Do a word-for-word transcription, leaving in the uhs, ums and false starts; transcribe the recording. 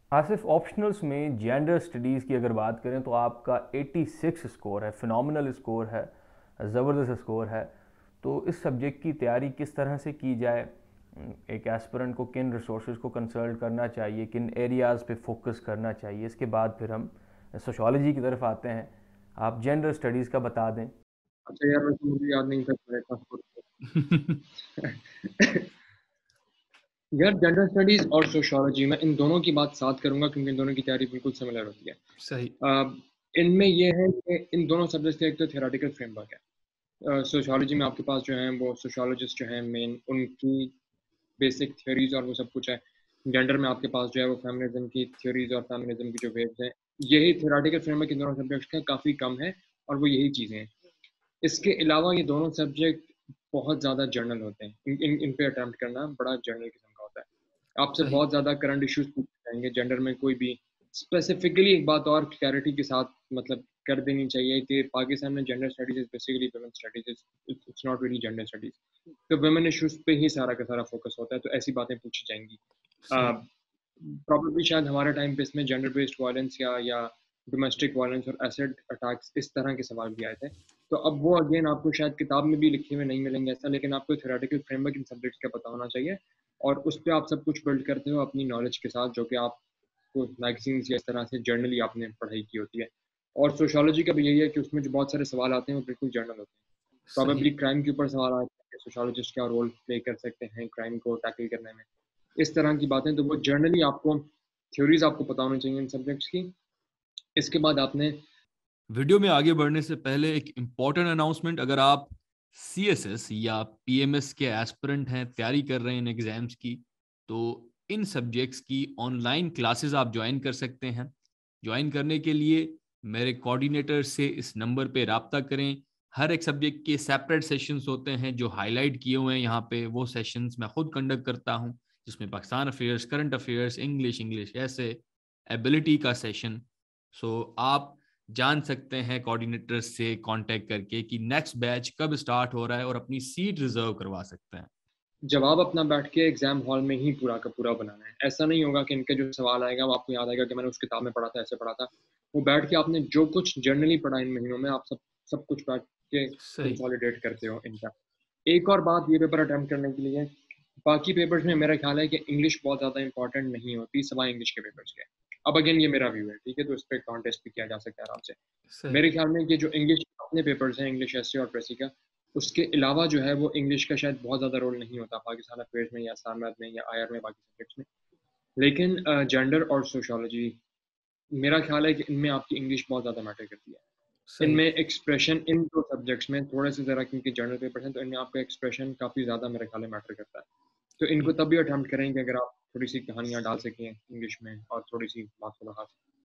Asif, optionals में gender studies की अगर बात करें तो आपका छियासी स्कोर है, फिनोमिनल स्कोर है, ज़बरदस्त स्कोर है। तो इस सब्जेक्ट की तैयारी किस तरह से की जाए, एक एस्पिरेंट को किन रिसोर्सेज को कंसल्ट करना चाहिए, किन एरियाज़ पे फोकस करना चाहिए, इसके बाद फिर हम सोशोलॉजी की तरफ आते हैं। आप जेंडर स्टडीज़ का बता दें। अच्छा यार, वैसे मुझे याद नहीं था तुम्हारे पास यार, जनरल स्टडीज और सोशियोलॉजी में इन दोनों की बात साथ करूंगा क्योंकि इन दोनों की तैयारी बिल्कुल सिमिलर होती है। सही। अ, इनमें ये है कि इन दोनों सब्जेक्ट का एक तो थ्योरेटिकल फ्रेमवर्क है। सोशियोलॉजी में आपके पास जो है वो सोशियोलॉजिस्ट जो है मेन, उनकी बेसिक थ्योरीज और वो सब कुछ है। जेंडर में आपके पास जो है वो फेमिनिज्म की थ्योरीज और फेमिनिज्म की जो वेव्स हैं, यही थ्योरेटिकल फ्रेमवर्क इन दोनों सब्जेक्ट्स का काफ़ी कम है और वो यही चीज़ें हैं। इसके अलावा ये दोनों सब्जेक्ट बहुत ज़्यादा जर्नल होते हैं। इन इन, इन पे अटेम्प्ट करना बड़ा जर्नल किस्म का होता है। आपसे सही। बहुत ज़्यादा करंट इश्यूज पूछे जाएंगे जेंडर में। कोई भी स्पेसिफिकली एक बात और क्लैरिटी के साथ मतलब कर देनी चाहिए कि पाकिस्तान में gender studies is basically women studies, it's not really gender studies. तो वुमेन इश्यूज पे ही सारा का सारा फोकस होता है, तो ऐसी बातें पूछी जाएंगी। सही। प्रॉब्लली शायद हमारे टाइम पे इसमें जेंडर बेस्ड वायलेंस या या डोमेस्टिक वायलेंस और एसिड अटैक्स इस तरह के सवाल भी आए थे। तो अब वो अगेन आपको शायद किताब में भी लिखे हुए नहीं मिलेंगे ऐसा, लेकिन आपको थ्योरेटिकल फ्रेमवर्क इन सब्जेक्ट्स का पता होना चाहिए और उस पर आप सब कुछ बिल्ड करते हो अपनी नॉलेज के साथ, जो कि आपको मैगजीन्स या इस तरह से जर्नली आपने पढ़ाई की होती है। और सोशोलॉजी का भी यही है कि उसमें जो बहुत सारे सवाल आते हैं वो बिल्कुल जर्नल होते हैं। सही। प्रॉबेबली क्राइम के ऊपर सवाल आते हैं, सोशोलॉजिस्ट क्या रोल प्ले कर सकते हैं क्राइम को टैकल करने में, इस तरह की बातें। तो वो जर्नली आपको थ्योरीज आपको पता होनी चाहिए इन सब्जेक्ट्स की। इसके बाद आपने वीडियो में आगे बढ़ने से पहले एक इम्पॉर्टेंट अनाउंसमेंट। अगर आप सी एस एस या पी एम एस के एस्पिरेंट हैं, तैयारी कर रहे हैं इन एग्जाम्स की, तो इन सब्जेक्ट्स की ऑनलाइन क्लासेस आप ज्वाइन कर सकते हैं। ज्वाइन करने के लिए मेरे कोऑर्डिनेटर से इस नंबर पे राब्ता करें। हर एक सब्जेक्ट के सेपरेट सेशंस होते हैं जो हाईलाइट किए हुए हैं यहाँ पे। वो सेशंस मैं खुद कंडक्ट करता हूँ, जिसमें Pakistan affairs, current affairs, English English ऐसे, एबिलिटी का सेशन। सो आप जान सकते हैं कोऑर्डिनेटर से कांटेक्ट करके कि नेक्स्ट बैच कब स्टार्ट हो रहा है और अपनी सीट रिजर्व करवा सकते हैं। जवाब अपना बैठ के एग्जाम हॉल में ही पूरा का पूरा बनाना है। ऐसा नहीं होगा कि इनके जो सवाल आएगा वो आपको याद आएगा कि मैंने उस किताब में पढ़ा था, ऐसे पढ़ा था। वो बैठ के आपने जो कुछ जर्नली पढ़ा इन महीनों में, आप सब सब कुछ बैठ के सही। कंसोलिडेट करते हो इनका। एक और बात ये पेपर अटेम्प्ट करने के लिए, बाकी पेपर्स में मेरा ख्याल है कि इंग्लिश बहुत ज़्यादा इंपॉर्टेंट नहीं होती सवाई इंग्लिश के पेपर्स के। अब अगेन ये मेरा व्यू है, ठीक है, तो इस पर कॉन्टेस्ट भी किया जा सकता है आराम से। सही। मेरे ख्याल में कि जो इंग्लिश अपने पेपर्स हैं, इंग्लिश एसए और प्रेसी का, उसके अलावा जो है वो इंग्लिश का शायद बहुत ज़्यादा रोल नहीं होता पाकिस्तान अफेयर्स में या सामत में या आयर में, बाकी सब्जेक्ट्स में। लेकिन जेंडर और सोशोलॉजी, मेरा ख्याल है कि इनमें आपकी इंग्लिश बहुत ज़्यादा मैटर करती है। सही। इनमें एक्सप्रेशन इन दो सब्जेक्ट्स में थोड़े से ज़रा, क्योंकि जर्नल पेपर हैं तो इनमें आपका एक्सप्रेशन काफ़ी ज़्यादा मेरे ख्याल में मैटर करता है। तो इनको तब भी अटेम्प्ट करेंगे अगर आप थोड़ी सी कहानियाँ डाल सकें इंग्लिश में और थोड़ी सी बात को बढ़ा सकें।